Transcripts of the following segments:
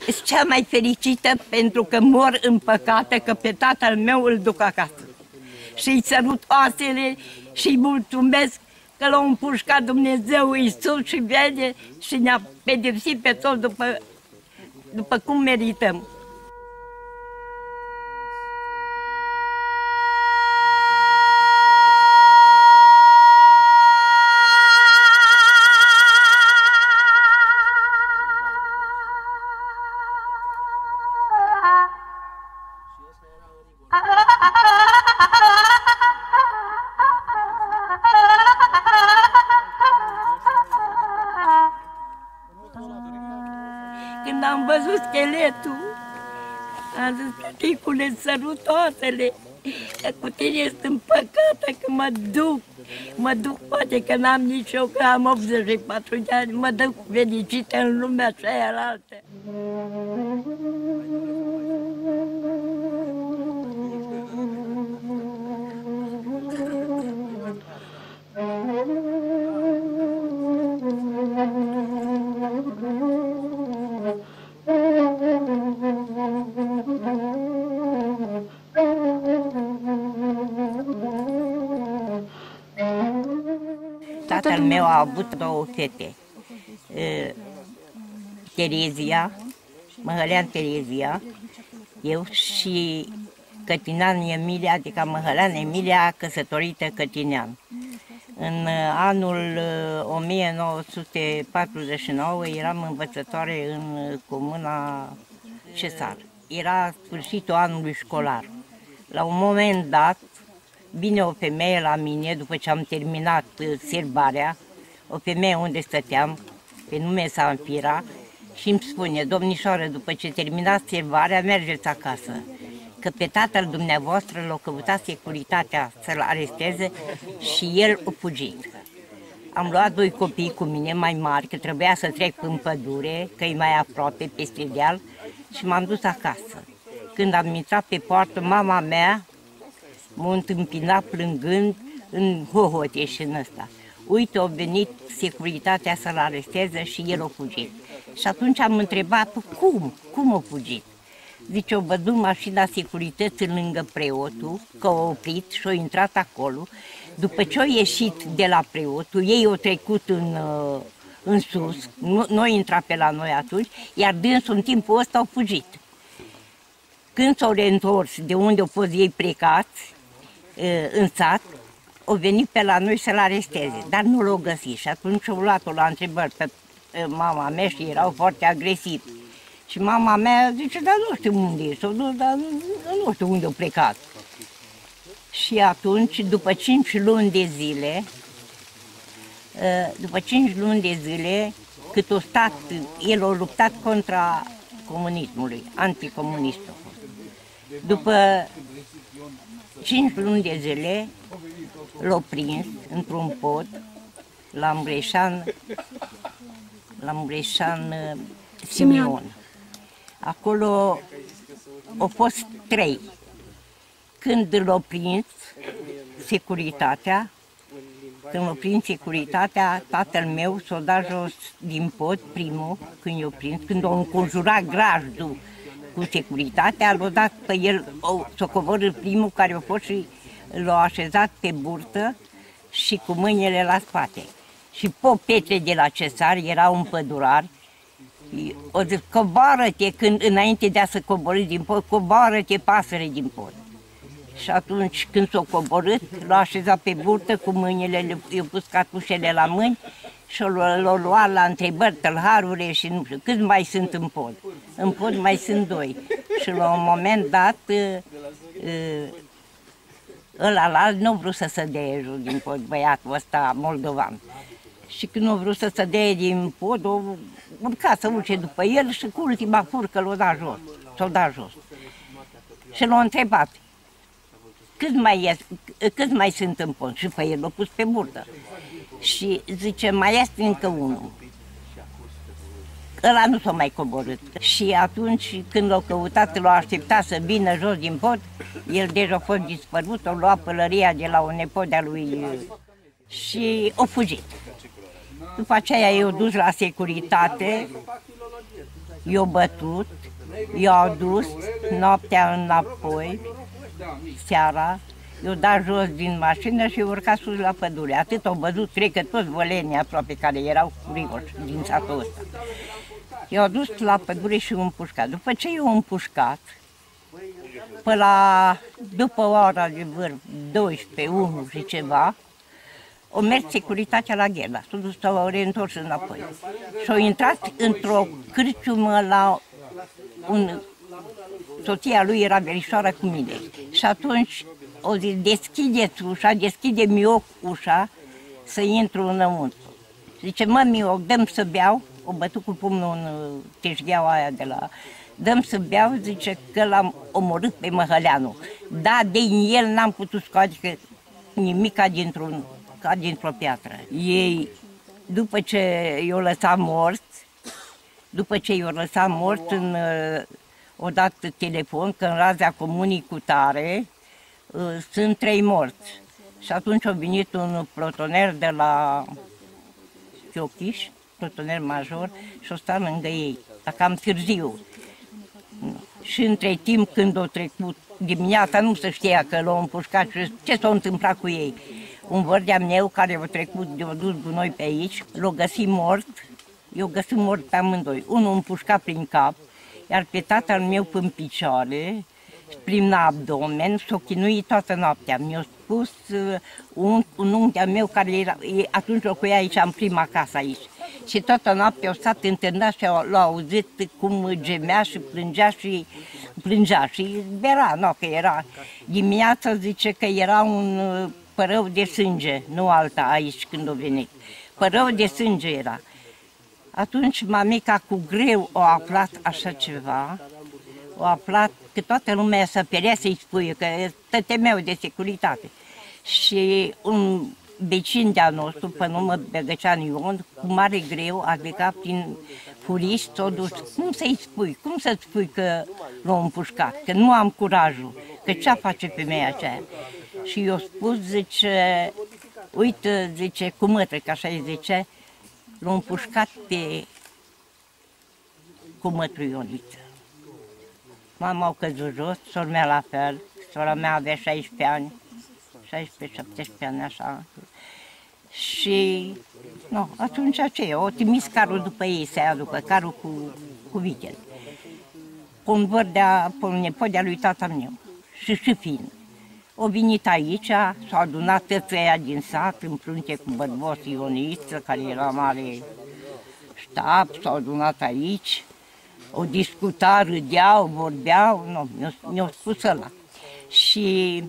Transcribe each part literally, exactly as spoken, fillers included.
Sunt cea mai fericită pentru că mor în păcate, că pe tatăl meu îl duc acasă. Și-i sărut oasele și-i mulțumesc că l-a împușcat Dumnezeu Iisus și vede și ne-a pedepsit pe toți după, după cum merităm. Când am văzut scheletul, am zis, tăticule, sărut oasele, că cu tine sunt împăcată, că mă duc, mă duc, poate că n-am nici eu, că am optzeci și patru de ani, mă duc fericită în lumea cealaltă. Tatăl meu a avut două fete, Terezia, Măhălean Terezia, eu și Cătinean Emilia, adică Măhălean Emilia, căsătorită Cătinean. În anul o mie nouă sute patruzeci și nouă eram învățătoare în comuna Cesar. Era sfârșitul anului școlar. La un moment dat, vine o femeie la mine, după ce am terminat serbarea, o femeie unde stăteam, pe nume Sanfira, și îmi spune, domnișoară, după ce terminați serbarea, mergeți acasă, că pe tatăl dumneavoastră l-a căutat securitatea să-l aresteze și el a fugit. Am luat doi copii cu mine mai mari, că trebuia să trec în pădure, că e mai aproape, peste deal, și m-am dus acasă. Când am intrat pe poartă, mama mea m-a întâmpinat plângând în hohote și în ăsta. Uite, a venit securitatea să-l aresteze și el a fugit. Și atunci am întrebat, cum? Cum a fugit? Zice, o văzut mașina securității lângă preotul, că a oprit și a intrat acolo. După ce a ieșit de la preotul, ei au trecut în, în sus, nu, nu a intrat pe la noi atunci, iar dânsul în timpul ăsta au fugit. Când s-au reîntors de unde au fost ei plecați, în sat, au venit pe la noi să-l aresteze, dar nu l-au găsit. Și atunci au luat-o la întrebări pe mama mea și erau foarte agresivi. Și mama mea zice, dar nu știu unde e, sau nu, dar nu știu unde au plecat. Și atunci, după cinci luni de zile, după cinci luni de zile, cât a stat, el a luptat contra comunismului, anticomunistul. După cinci luni de zile, l-au prins într-un pod la Mbreșan, la Mbreșan Simion. Acolo au fost trei. Când l-au prins securitatea, când l-au prins securitatea, tatăl meu s-a dat jos din pod, primul, când i-a prins, când a înconjurat grajdul cu securitatea, l-a dat pe el, s-a coborât primul care a fost și l-a așezat pe burtă și cu mâinile la spate. Și Pop Petre de la Cesar era un pădurar, o zis, coboară-te, când, înainte de a se coborî din pod, coboară-te, pasăre din pod. Și atunci când s-a coborât, l-a așezat pe burtă cu mâinile, i-a pus catușele la mâini și l-a luat la întrebări, tălharule și nu știu, câți mai sunt în pod? În pod mai sunt doi. Și la un moment dat, ăla la alt nu a vrut să se dea jos din pod, băiatul ăsta moldovan. Și când a vrut să se dea din pod, a urcat să urce după el și cu ultima furcă l-a dat jos, s-a dat jos. Și l-a întrebat, câți mai, ies, câți mai sunt în pod? Și pe el l-a pus pe burtă. Și zice, mai este încă unul. Ăla nu s-a mai coborât. Și atunci, când l-a căutat, l-a așteptat să vină jos din pod, el deja a fost dispărut, a luat pălăria de la un nepot de-a lui și a fugit. După aceea i-au dus la securitate i-au bătut, i-au adus noaptea înapoi, seara, i-au dat jos din mașină și i-au urcat sus la pădure. Atât au văzut, cred că toți vălenii aproape care erau curioși din satul ăsta. I-au dus la pădure și i-au împușcat. După ce i-au împușcat, până la, după ora de vârf, douăsprezece, unu și ceva, au mers securitatea la Gherla, s-au dus, s-au reîntors înapoi. Și au intrat într-o cârciumă la un... Soția lui era verișoară cu mine. Și atunci o zis, deschideți ușa, deschide Mioc ușa, să intru înăuntru. Zice, mă, Mioc, dăm să beau. O bătut cu pumnul în teșgheaua aia de la... Dăm să beau, zice că l-am omorât pe Măhăleanu. Da, din el n-am putut scoate nimic ca dintr-un, ca dintr-o piatră. Ei, după ce i-au lăsat mort, după ce i-au lăsat mort, în, o dat telefon că în raza comunii cu tare sunt trei morți. Și atunci a venit un plotoner de la Chiochiș, plotoner major, și o stat lângă ei, dar cam târziu. Și între timp, când o trecut dimineața, nu se știa că l-au împușcat și ce s-a întâmplat cu ei. Un vărdea meu care a trecut, de-a dus gunoi pe aici, l-a găsit mort, i-a găsit mort pe amândoi. Unul împușcat prin cap, iar pe tatăl meu în picioare, prin abdomen, s-a chinuit toată noaptea. Mi-a spus un, un unchi meu care era, atunci locuia aici, în prima casă aici. Și toată noaptea au stat întâlnit și l-au auzit cum gemea și plângea și plângea. Și era, nu, că era. Dimineața zice că era un părău de sânge, nu alta aici când a venit. Părău de sânge era. Atunci mamica cu greu a aflat așa ceva, a aflat că toată lumea se perea să-i spui, că tătemeau de securitate. Și un vecin de-a nostru, pe nume Begăcean Ion, cu mare greu a plecat prin furiș, s-a dus. Cum să-i spui? Cum să-ți spui că l-au împușcat? Că nu am curajul. Că ce-a face femeia aceea? Și i-a spus, zice, uite, zice, cu mătră, că așa îi zice, l-au împușcat pe cu mătră Ioniță. Mama au căzut jos, sora mea la fel, sora mea avea șaisprezece ani, șaisprezece șaptesprezece ani, așa. Și, nu, atunci aceea, o trimis carul după ei să-i aducă, carul cu, cu Vichel. Pe un vărdea, pe un nepot de-a lui tata meu, și și fiind. Au venit aici, s-au adunat toți ăia din sat, în frunte cu bărbos Ioniță, care era mare ștab, s-au adunat aici. O discuta, râdeau, vorbeau, nu, mi-au spus ăla. Și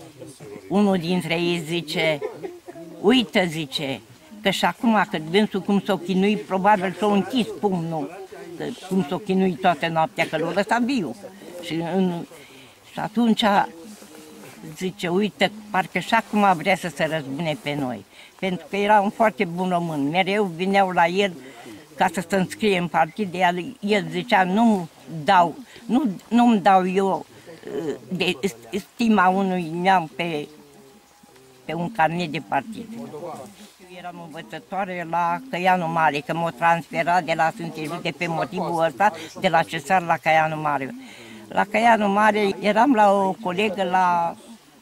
unul dintre ei zice, uite, zice, că și acum, că dânsul cum s-o chinui, probabil s-o închis pumnul, că cum s-o chinui toată noaptea, că l-o lăsat viu. Și, în, și atunci zice, uite, parcă și acum vrea să se răzbune pe noi. Pentru că era un foarte bun român, mereu vineau la el ca să se înscrie în partid, de el, el zicea, nu dau, nu, nu-mi dau eu de stima unui neam pe, pe un carnet de partid. Eu eram învățătoare la Căianu Mare, că m-o transfera de la Sânteju de pe motivul ăsta, de la Cesar la Căianu Mare. La Căianu Mare eram la o colegă la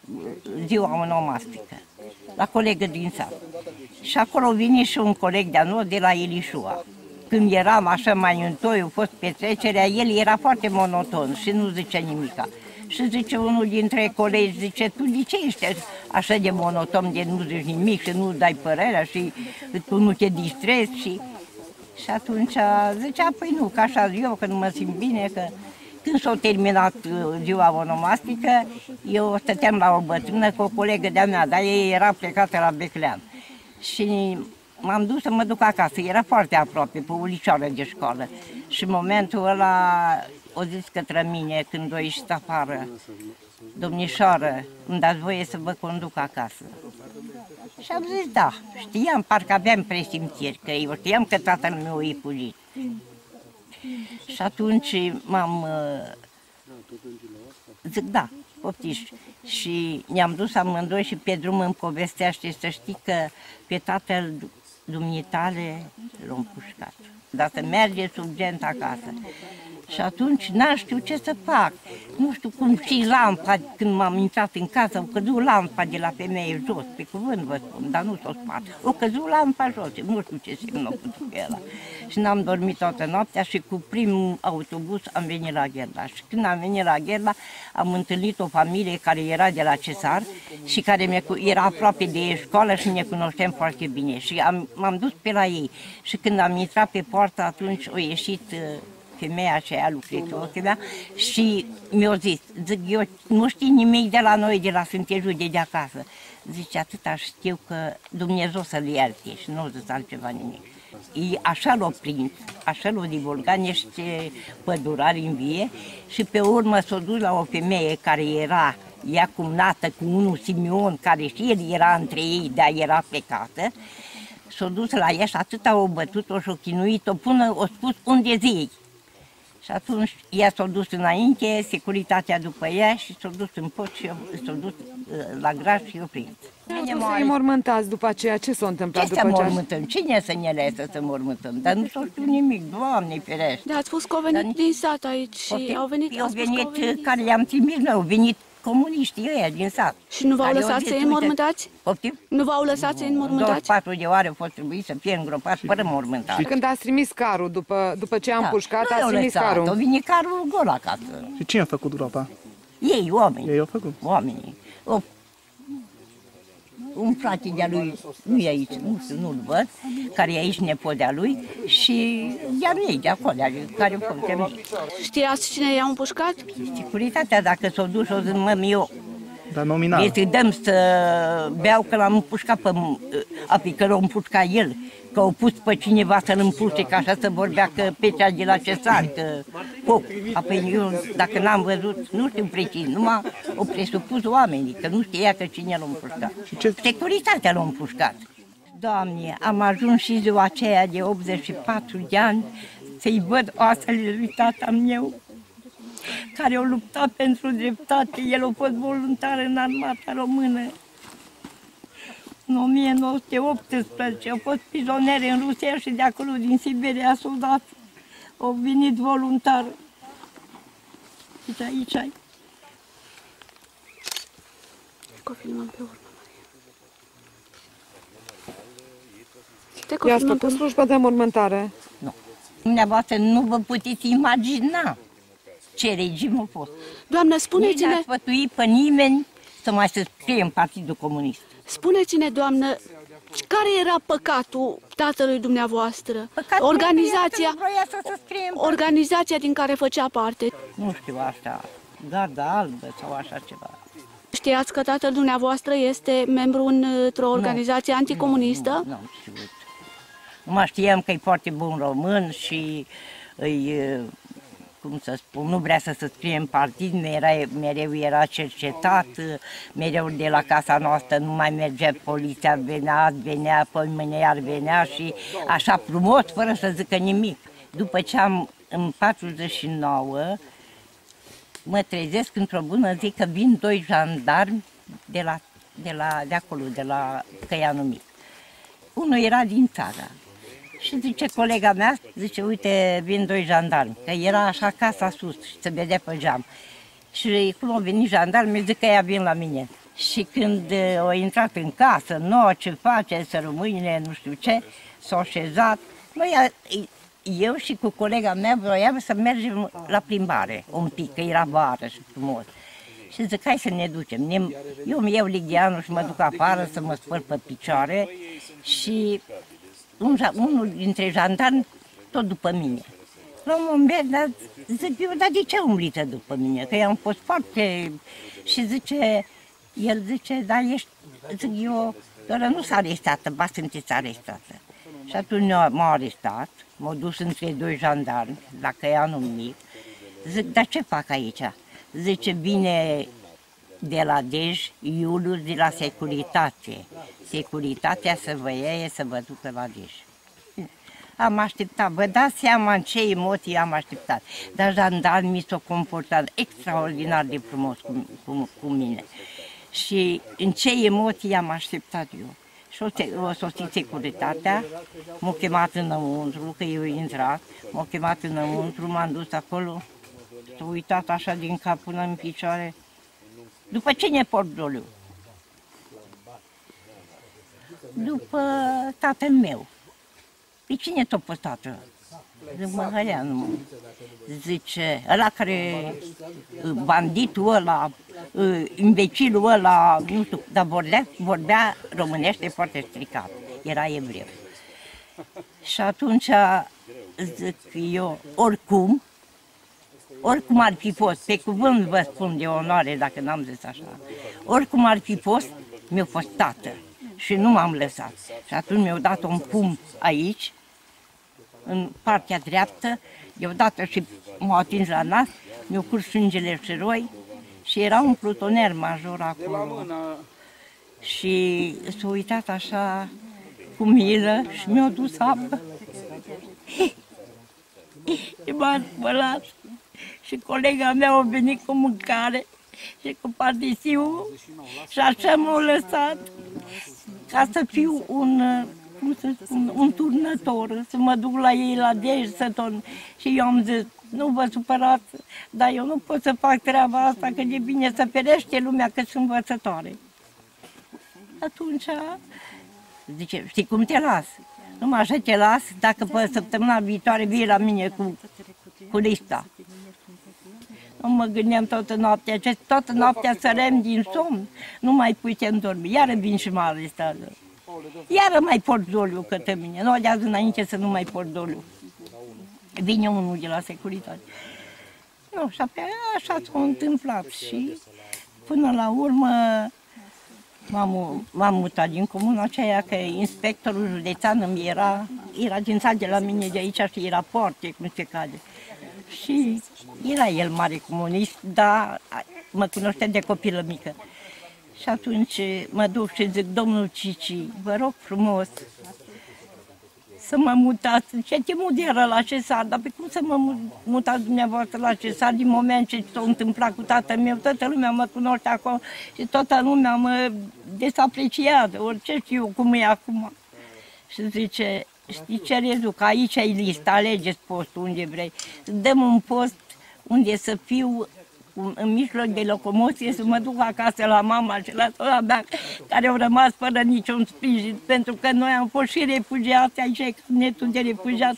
ziua onomastică, la colegă din sat. Și acolo vine și un coleg de-a nostru de la Elișua. Când eram așa mai întoi, a fost petrecerea, el era foarte monoton și nu zicea nimica. Și zice unul dintre colegi, zice, tu de ce ești așa de monoton, de nu zici nimic și nu dai părerea și tu nu te distrezi? Și, și atunci zicea, păi nu, că așa eu, că nu mă simt bine, că când s-a terminat ziua onomastică, eu stăteam la o bătrână cu o colegă de-a mea, dar ei era plecată la Beclean. Și m-am dus să mă duc acasă, era foarte aproape, pe ulicioară de școală. Și în momentul ăla o zis către mine, când o ieșit afară, domnișoară, îmi dați voie să vă conduc acasă? Și am zis da, știam, parcă aveam presimțiri, că eu știam că tatăl meu e fugit. Și atunci m-am, zic da, poftiți. Și ne-am dus amândoi și pe drum îmi povestea, și să știi că pe tatăl dumitale l-a împușcat. dar să mergeți urgent acasă. Și atunci n-am știut ce să fac. Nu știu cum și lampa, când m-am intrat în casă, a căzut lampa de la femeie jos, pe cuvânt vă spun, dar nu s-o spart. A căzut lampa jos, nu știu ce semn a putut pe ăla. Și n-am dormit toată noaptea și cu primul autobuz am venit la Gherla. Și când am venit la Gherla, am întâlnit o familie care era de la Cesar și care era aproape de școală și ne cunoșteam foarte bine. Și m-am dus pe la ei. Și când am intrat pe poartă, atunci a ieșit femeia aceea, lucrătoarea mea, și mi-a zis, zic, eu nu știu nimic de la noi, de la Sântejul, de, de acasă. Zice, atâta știu că Dumnezeu să-l ierte și nu zis altceva nimic. E, așa l-a prins, așa l-a divulgat niște pădurari în vie și pe urmă s-a dus la o femeie care era ea cumnată cu unul Simeon, care și el era între ei, dar era plecată. S-a dus la ea și atâta o bătut-o și o chinuit-o până o spus unde zi. Și atunci ea s-a dus înainte, securitatea după ea și s-a dus în pot și s-a dus la graș și i-a prins. Nu să-i mormântați după aceea, ce s-a întâmplat ce după să mormântăm? Cine să ne lăsă să mormântăm? Dar nu s-a știut nimic, Doamne ferește. Da, ați spus că au venit Dar... din sat aici și au venit... Au venit, au venit care le-am trimis noi, au venit comuniștii ăia din sat. Și nu v-au lăsat să-i înmormântați? Poftim? Nu v-au lăsat să-i înmormântați? douăzeci și patru de ore au fost trebuit să fie îngropați fără mormântare. Și când ați trimis carul, după, după ce am da. pușcat, ați trimis lăsat. carul? Au venit carul gol acasă. Și cine a făcut groapa? Ei, oamenii. Ei au făcut? Oamenii. O, un frate de-a lui, nu e aici, nu știu, nu-l văd, care e aici nepot de-a lui și de-a mei, de acolo, care au fost de-a mei. Știați cine i-a împușcat? Securitatea, dacă s-o duci, o zic, mă, eu... Dar nominal. Este dăm să beau că l-am împușcat pe api, că l-a împușcat el, că au pus pe cineva să-l împuște, ca așa să vorbea că Petrea de la Cesar, că foc. Apoi eu, dacă n-am văzut, nu știu precis, numai o presupus oamenii, că nu știa că cine l-a împușcat. Ce? Securitatea l-a împușcat. Doamne, am ajuns și ziua aceea de optzeci și patru de ani să-i văd oasele lui tata meu, care a luptat pentru dreptate. El a fost voluntar în armata română. În o mie nouă sute optsprezece a fost prizonier în Rusia și de acolo din Siberia soldat. A venit voluntar. Uite, aici ai. Că filmăm pe urmă, Maria. I-ați făcut slujba de mormântare? Nu. Dumneavoastră nu vă puteți imagina ce regim a fost. Doamnă, spuneți-ne... Nu a sfătuit pe nimeni să mai se scrie în Partidul Comunist. Spuneți-ne, doamnă, care era păcatul tatălui dumneavoastră? Păcatul organizația, să să scrie în organizația din care făcea parte. Nu știu asta, Garda Albă sau așa ceva. Știați că tatăl dumneavoastră este membru într-o organizație nu, anticomunistă? Nu, nu am știut. Numai știam că e foarte bun român și îi... cum să spun, nu vrea să se scrie în partid, mereu, mereu era cercetat, mereu de la casa noastră nu mai mergea poliția, venea, venea, apoi mâine iar venea și așa frumos, fără să zică nimic. După ce am, în patruzeci și nouă, mă trezesc într-o bună zi că vin doi jandarmi de, la, de, la, de acolo, de la Căianul Mic. Unul era din țară. Și zice colega mea, zice, uite, vin doi jandarmi, că era așa casa sus și se vedea pe geam. Și cum au venit jandarmi, zic că ea vin la mine. Și când au intrat în casă, nouă, ce face, să rămâine, nu știu ce, s-au așezat. Noi, eu și cu colega mea vroiam să mergem la plimbare un pic, că era vară și frumos. Și zic, hai să ne ducem. Eu îmi iau ligheanul și mă duc afară să mă spăl pe picioare și... Un, unul dintre jandarmi tot după mine. La un moment dat, zic eu, dar de ce umblită după mine? Că eu am fost foarte... Și zice, el zice, dar ești, zic eu, doar nu s-a arestată, ba sunteți arestată. Și atunci m-au arestat, m-au dus între doi jandarmi, la Căianul Mic. Zic, dar ce fac aici? Zice, vine de la Dej, Iulius de la Securitate. Securitatea să vă iaie să vă ducă la Dej. Am așteptat, vă dați seama în ce emoții am așteptat. Dar jandarmii s-au comportat extraordinar de frumos cu, cu, cu mine. Și în ce emoții am așteptat eu. Și o, o sosit securitatea, m-a chemat înăuntru, că eu intrat, m-a chemat înăuntru, m-am dus acolo, s-a uitat așa din cap până în picioare. După ce ne port doliu? După tatăl meu. Pe cine t-a pus tatăl? Zic, Măhăleanu. Zice, ăla care, banditul ăla, imbecilul ăla, nu știu, dar vorbea, vorbea românește foarte stricat, era evreu. Și atunci zic eu, oricum, oricum ar fi fost, pe cuvânt vă spun de onoare dacă n-am zis așa, oricum ar fi fost, mi-a fost tată și nu m-am lăsat. Și atunci mi-au dat un pumn aici, în partea dreaptă, deodată și m-au atins la nas, mi-au curs sângele și roi și era un plutoner major acolo. Și s-a uitat așa cu milă și mi-a dus apă. Și m-a spălat și colega mea a venit cu mâncare și cu partisiul și așa m-au lăsat ca să fiu un, cum să spun, un turnător, să mă duc la ei la Dej să torn. Și eu am zis, nu vă supărați, dar eu nu pot să fac treaba asta, că de bine să ferește lumea că sunt învățătoare. Atunci, zice, știi cum te las? Numai așa te las, dacă pe săptămâna viitoare vii la mine cu, cu lista. Nu mă gândeam toată noaptea, ce toată noaptea sărem din somn, nu mai putem dormi, iară vin și mă arestează. Iară mai port doliu către mine, nu de azi înainte să nu mai port doliu. Vine unul de la securitate. Nu, și apoi așa s-a întâmplat și până la urmă m-am mutat din comuna aceea, că inspectorul județean îmi era, era din sat de la mine de aici și era foarte, cum se cade. Și era el mare comunist, dar mă cunoștea de copilă mică. Și atunci mă duc și zic, domnul Cici, vă rog frumos să mă mutați. Ce te mut era la cesar, dar pe cum să mă mutați dumneavoastră la cesar din moment ce s-a întâmplat cu tatăl meu? Toată lumea mă cunoște acolo și toată lumea mă desapreciază, orice știu eu cum e acum. Și zice, știi ce rezuc, aici ai lista, alegeți postul unde vrei. Dăm un post unde să fiu în mijloc de locomoție, să mă duc acasă la mama și la sora mea, care au rămas fără niciun sprijin, pentru că noi am fost și refugiați, aici e carnetul de refugiat,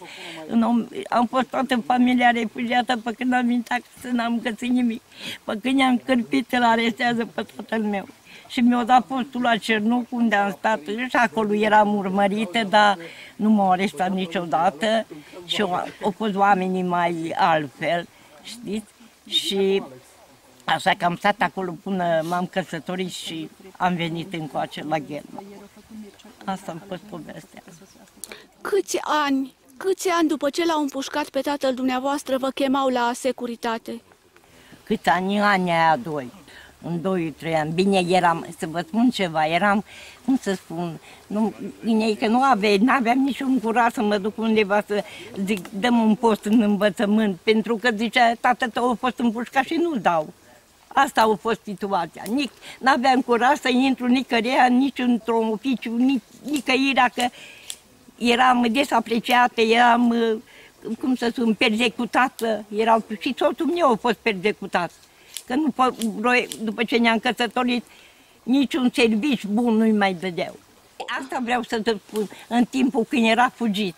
am fost toată familia refugiată, pe când am venit acasă n-am găsit nimic, pe când i-am cârpit, îl arestează pe tatăl meu. Și mi-au dat postul la Cernuc, unde am stat, și acolo eram urmărită, dar nu m-au arestat niciodată și au, au fost oamenii mai altfel, știți? Și așa că am stat acolo până m-am căsătorit și am venit încoace la Gherma. Asta a fost povestea. Câți ani, câți ani după ce l-au împușcat pe tatăl dumneavoastră vă chemau la securitate? Câți ani? Ani aia doi. În doi, trei ani. Bine, eram, să vă spun ceva, eram, cum să spun, nu, bine, că nu aveam, n-aveam niciun curaj să mă duc undeva să zic, dăm un post în învățământ, pentru că zicea, tatăl tău a fost împușcat și nu dau. Asta a fost situația. Nic, n-aveam curaj să intru nicărea, nici într-un oficiu, nici, nicăirea, că eram desapreciată, eram, cum să spun, persecutată, erau, și soțul meu a fost persecutat. Că nu, după ce ne-am căsătorit, niciun serviciu bun nu-i mai dădeau. Asta vreau să te spun, în timpul când era fugit.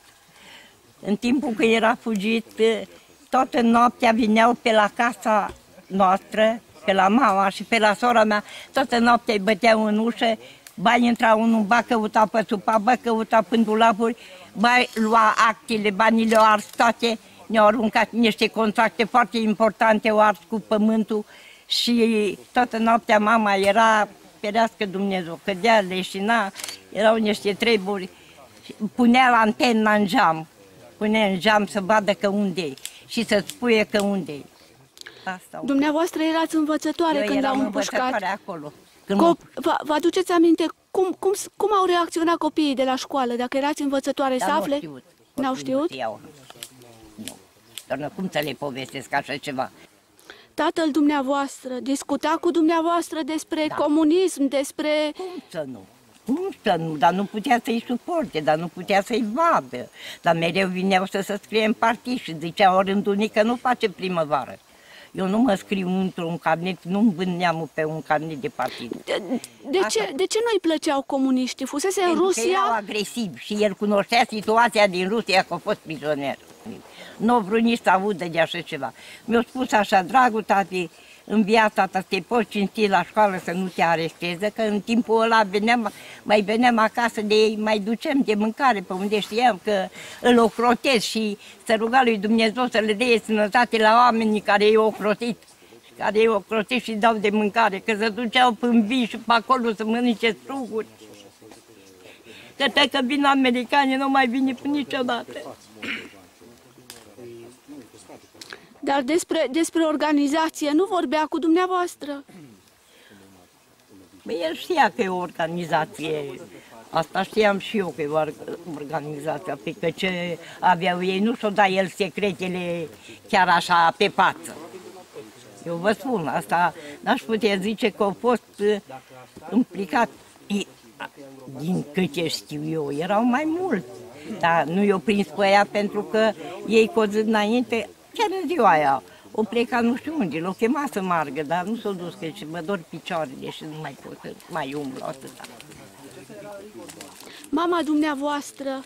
În timpul când era fugit, toată noaptea vineau pe la casa noastră, pe la mama și pe la sora mea, toată noaptea îi băteau în ușă, ba intra unul, ba căuta pe supa, ba căuta pândulapuri, ba lua actele, banii le-au ars toate, ne-au aruncat niște contracte foarte importante, au ars cu pământul și toată noaptea mama era, ferească Dumnezeu, cădea, leșina, erau niște treburi, punea antena în geam, punea în geam să vadă că unde-i și să spuie că unde-i. Asta. Dumneavoastră erați învățătoare Eu când l-au împușcat. Acolo. Vă, vă aduceți aminte cum, cum, cum au reacționat copiii de la școală? Dacă erați învățătoare să afle? N-au știut? Nu. Doar cum să le povestesc așa ceva? Tatăl dumneavoastră discuta cu dumneavoastră despre da. comunism, despre... Cum să nu? Cum să nu? Dar nu putea să-i suporte, dar nu putea să-i vadă. Dar mereu vineau să se scrie în partid și ziceau rândul că nu face primăvară. Eu nu mă scriu într-un carnet, nu-mi vând neamul pe un carnet de partid. De, de, ce, de ce nu-i plăceau comuniștii? Fusese în Rusia? Pentru că erau agresivi și el cunoștea situația din Rusia, că a fost prizonier. Nu a vrut nici să audă de așa ceva. Mi-a spus așa, dragul tati, în viața ta te poți cinsti la școală să nu te aresteze, că în timpul ăla veneam, mai veneam acasă de ei, mai ducem de mâncare pe unde știam că îl ocrotesc și să ruga lui Dumnezeu să le dea sănătate la oamenii care i-au ocrotit, care i-au ocrotit și dau de mâncare, că se duceau în vii și pe acolo să mănânce struguri. Că dacă vin americanii, nu mai vin niciodată. Dar despre, despre organizație nu vorbea cu dumneavoastră? Băi, el știa că e o organizație, asta știam și eu că e o organizație, că ce aveau ei, nu și-o da el secretele chiar așa pe față. Eu vă spun, asta n-aș putea zice că au fost implicat, din câte știu eu, erau mai mulți, dar nu i-au prins pe ea pentru că ei cu o zi înainte, chiar în ziua aia, o pleca nu știu unde, l-o chema să margă, dar nu s-o dus, că și mă dor picioarele și nu mai pot să mai umblu atâta. Mama dumneavoastră,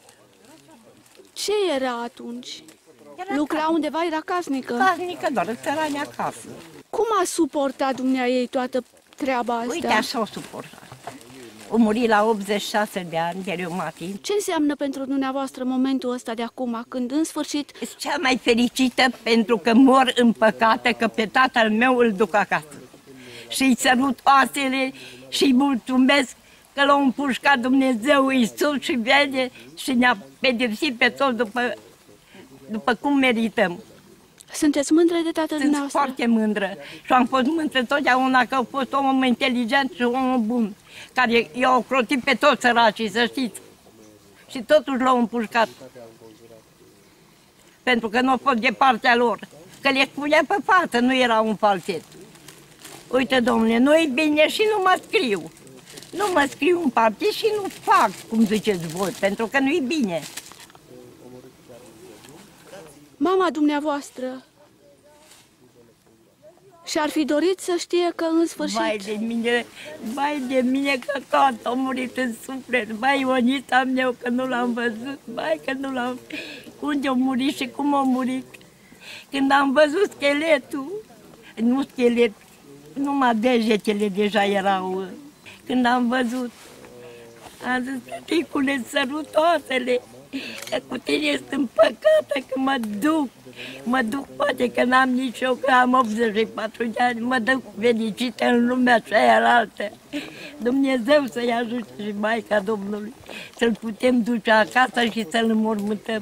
ce era atunci? Era Lucra undeva, era casnică? Casnică, doar țărani acasă. Cum a suportat dumneaei toată treaba asta? Uite, așa o suportat. O muri la optzeci și șase de ani de reumatism. Ce înseamnă pentru dumneavoastră momentul ăsta de acum, când în sfârșit... Sunt cea mai fericită pentru că mor în păcate, că pe tatăl meu îl duc acasă. Și-i sărut oasele și-i mulțumesc că l-a împușcat Dumnezeu Iisus și vede și ne-a pedepsit pe toți după, după cum merităm. Sunteți mândră de tatăl Sunt dumneavoastră? foarte mândră și am fost mândră totdeauna că a fost un om inteligent și un om bun, care i-a ocrotit pe toți săracii, să știți. Și totuși l-au împușcat. Pentru că nu a fost de partea lor. Că le spunea pe față, nu era un falset. Uite, domnule, nu-i bine și nu mă scriu. Nu mă scriu în partid și nu fac, cum ziceți voi, pentru că nu-i bine. Mama dumneavoastră și-ar fi dorit să știe că în sfârșit... Vai de mine, vai de mine că tot a murit în suflet. Vai, Ionita meu, că nu l-am văzut, vai că nu l-am... Unde a murit și cum a murit. Când am văzut scheletul, nu schelet, numai degetele deja erau. Când am văzut, am zis, tăticule, sărut oasele, că cu tine sunt împăcată, că mă duc, mă duc, poate că n-am nici eu, că am optzeci și patru de ani, mă duc fericită în lumea cealaltă. Dumnezeu să-i ajute și Maica Domnului, să-l putem duce acasă și să-l înmormântăm.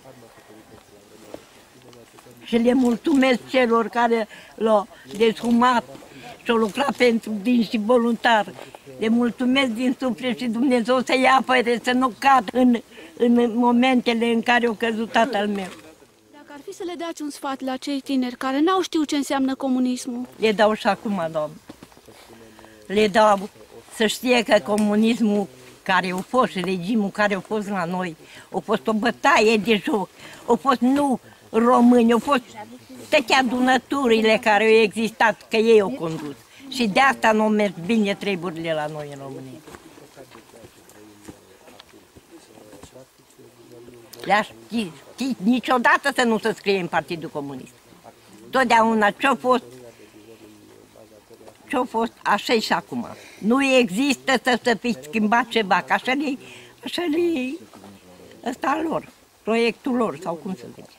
Și le mulțumesc celor care l-au deshumat și au lucrat pentru din și voluntar. Le mulțumesc din suflet și Dumnezeu să-i apere, să nu cad în, în momentele în care a căzut tatăl meu. Dacă ar fi să le dați un sfat la cei tineri care n-au știut ce înseamnă comunismul? Le dau și acum, doamnă. Le dau să știe că comunismul care a fost și regimul care a fost la noi, a fost o bătaie de joc, a fost nu români, au fost toate adunăturile care au existat, că ei au condus. Și de asta nu merg bine treburile la noi în România. Le-aș ști, ști niciodată să nu se scrie în Partidul Comunist. Totdeauna ce-a fost, ce-a fost, așa și acum. Nu există să se fi schimbat ceva, că așa le, așa le, ăsta al lor, proiectul lor, sau cum să zice.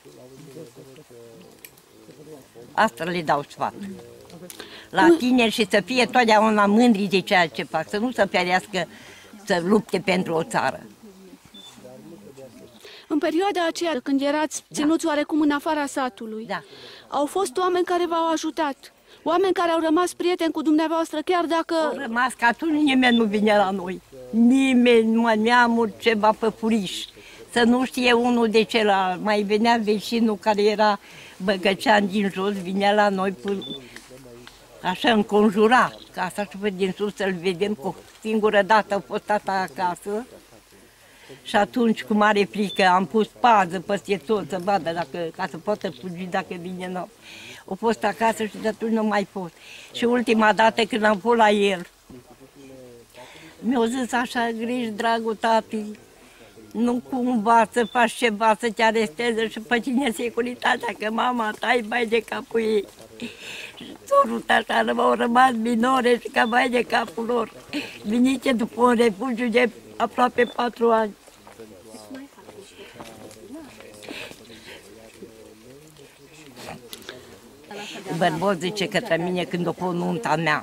Asta le dau sfat. La tineri și să fie totdeauna mândri de ceea ce fac, să nu se ferească să lupte pentru o țară. În perioada aceea, când erați ținuți oarecum în afara satului, Da. au fost oameni care v-au ajutat, oameni care au rămas prieteni cu dumneavoastră, chiar dacă... Au rămas că atunci nimeni nu vine la noi. Nimeni, mă, neamuri, ceva pe furiș. Să nu știe unul de celălalt. Mai venea vecinul care era băgăcean din jos, vinea la noi așa înconjura, ca asta și pe din sus să-l vedem, cu o singură dată a fost tata acasă. Și atunci, cu mare frică, am pus pază peste tot să vadă dacă, ca să poată fugi dacă vine noapte. A fost acasă și de atunci nu mai fost. Și ultima dată când am fost la el, mi-a zis așa, griji, dragul tati, nu cumva să faci ceva să te aresteze și pe cine securitatea, că mama ta e bai de capul ei. Și sorul așa au rămas minore și ca bai de capul lor. Veniți după un refugiu de aproape patru ani. Bărbos zice către mine când a fost nunta mea.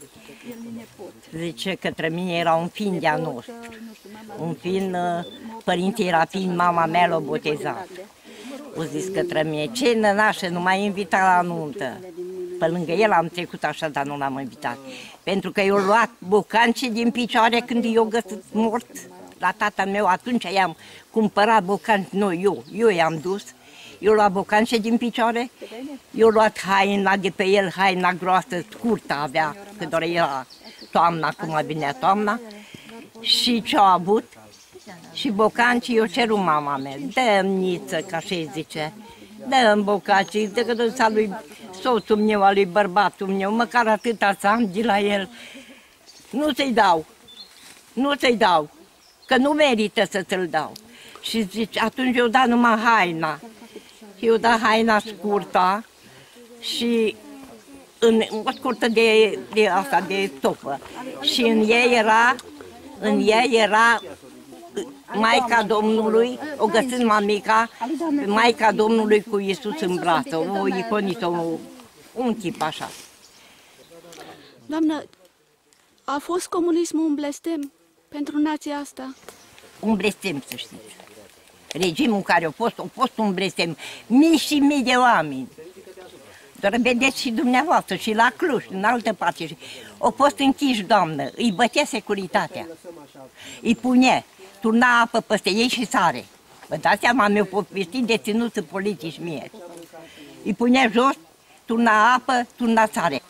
Zice către mine era un fin de-a nostru. Un fin, părinții era fin, mama mea l-a botezat. O zis către mine, ce nănașă, nu m-ai invitat la nuntă. Pe lângă el am trecut așa, dar nu l-am invitat. Pentru că eu luat bocanci din picioare când i-o găsit mort la tata meu. Atunci i-am cumpărat bocanci noi, eu, eu i-am dus. Eu luat bocanci din picioare, eu luat haina de pe el, haina groasă, scurtă avea, că doar era toamna, acum vinea toamna. Și ce-a avut? Și bocancii, eu ceru mama mea, dă-mi niță, ca și zice, dă-mi bocancii, decât să lui soțul meu, al lui bărbatul meu, măcar atâta să am de la el. Nu să-i dau, nu să-i dau, că nu merită să ți-l dau. Și zice, atunci eu da numai haina. Eu da haina scurtă și în, o scurtă de, de asta, de topă. Și în ea era, în ea era Maica Domnului, o găsit mamica, Maica Domnului cu Iisus în brață, o iconită, un, un tip așa. Doamnă, a fost comunismul un blestem pentru nația asta? Un blestem, să știți. Regimul care a fost, a fost un blestem. Mii și mii de oameni. Doar vedeți și dumneavoastră, și la Cluj, în altă parte. Au fost închiși, doamnă, îi bătea securitatea. Îi pune, turna apă peste ei și sare. Vă dați seama, mi-au povestit deținuți politici mie. Îi punea jos, turna apă, turna sare.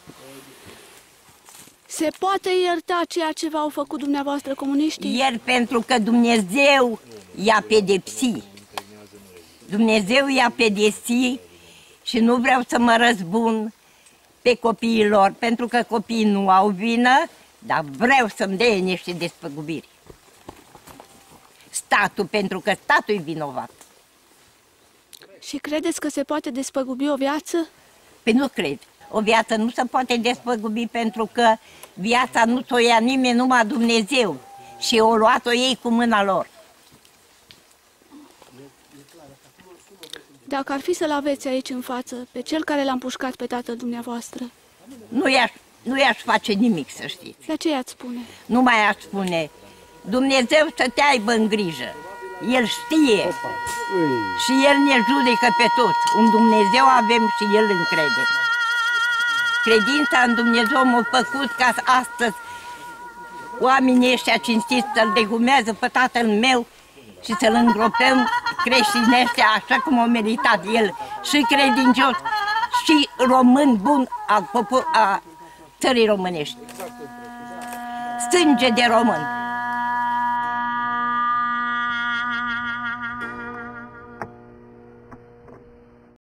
Se poate ierta ceea ce v-au făcut dumneavoastră comuniștii? Iar pentru că Dumnezeu i-a pedepsit. Dumnezeu i-a pedepsit și nu vreau să mă răzbun pe copiii lor, pentru că copiii nu au vină, dar vreau să-mi dea niște despăgubiri. Statul, pentru că statul e vinovat. Și credeți că se poate despăgubi o viață? Păi nu cred. O viață nu se poate despăgubi pentru că viața nu ți-o ia nimeni, numai Dumnezeu. Și o luat-o ei cu mâna lor. Dacă ar fi să-l aveți aici în față, pe cel care l-a împușcat pe tatăl dumneavoastră, Nu i-aș, nu i-aș face nimic, să știți. de ce i-ați spune? Nu mai aș spune, Dumnezeu să te aibă în grijă. El știe și El ne judecă pe toți. Un Dumnezeu avem și El încrede. Credința în Dumnezeu m-a făcut ca astăzi oamenii ăștia cinstiți să-L dehumează pe tatăl meu și să-L îngropăm creștinește așa cum a meritat El, și credincios, și român bun al popor, a țării românești. Sânge de român.